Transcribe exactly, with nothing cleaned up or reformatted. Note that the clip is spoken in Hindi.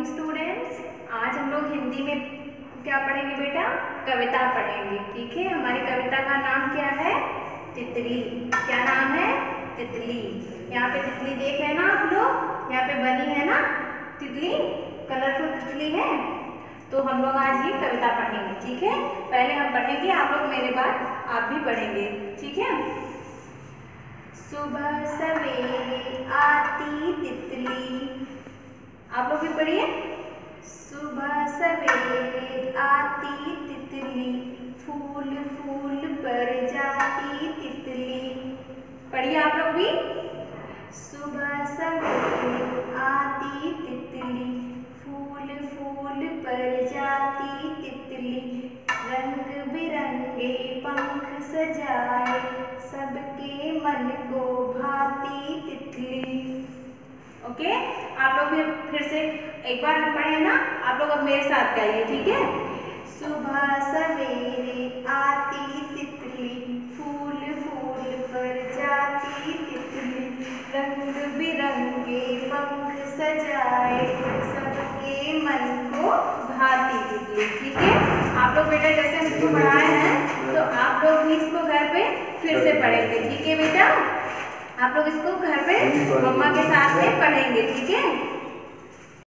स्टूडेंट्स, आज हम लोग हिंदी में क्या पढ़ेंगे बेटा? कविता पढ़ेंगे। ठीक है, हमारी कविता का नाम क्या है? तितली। क्या नाम है? तितली। यहाँ पे तितली देख रहे हैं ना आप लोग, यहाँ पे बनी है ना तितली, कलरफुल तितली है। तो हम लोग आज ये कविता पढ़ेंगे। ठीक है, पहले हम पढ़ेंगे, आप लोग मेरे बाद आप भी पढ़ेंगे। ठीक है। सुबह सवेरे आती तितली, आप लोग भी पढ़िए। सुबह सवेरे आती तितली, फूल फूल पर जाती तितली। पढ़िए आप लोग भी। सुबह सवेरे आती तितली, फूल फूल पर जाती तितली, रंग बिरंगे पंख सजाए, सबके मन को भाती तितली। ओके, आप लोग भी फिर से एक बार हम पढ़े ना, आप लोग अब मेरे साथ गाइए। ठीक है। सुबह सवेरे आती तितली, फूल फूल पर जाती तितली, रंग बिरंगे पंख सजाए, सबके मन को भाती तितली। ठीक है, आप लोग बेटा जैसे हम इसको पढ़ाए हैं तो आप लोग भी इसको घर पे फिर से पढ़ेंगे। ठीक है बेटा, आप लोग इसको घर पे मम्मा के साथ में पढ़ेंगे। ठीक है।